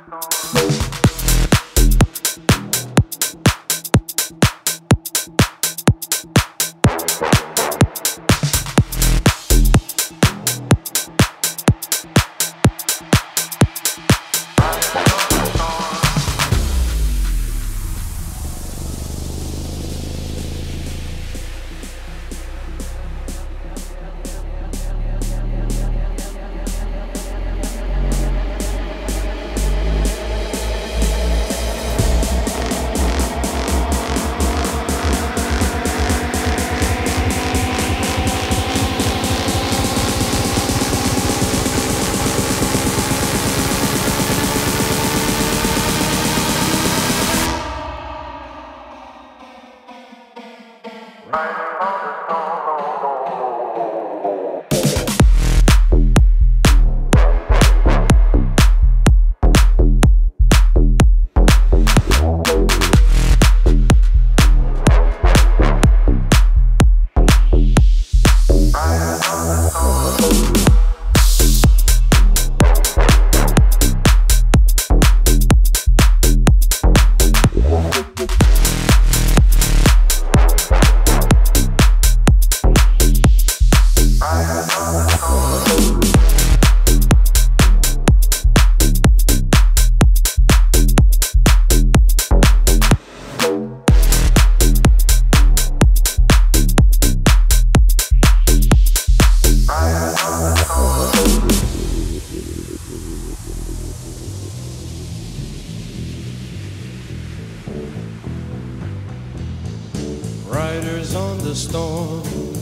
Riders on the storm,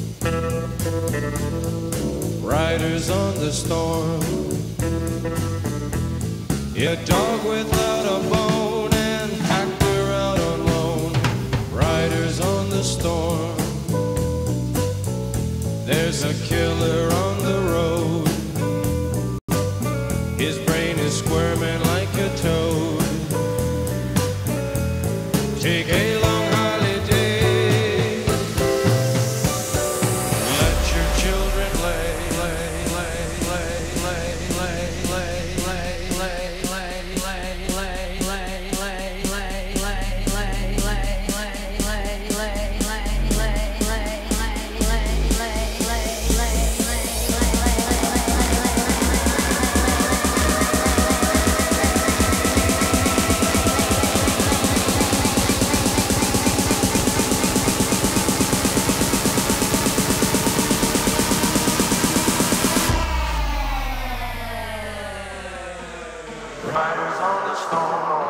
riders on the storm. A dog without a bone and actor out on loan. Riders on the storm. There's a killer on the road. His brain is squirming like a toad. Take a long holiday. Let your children play. Riders on the storm.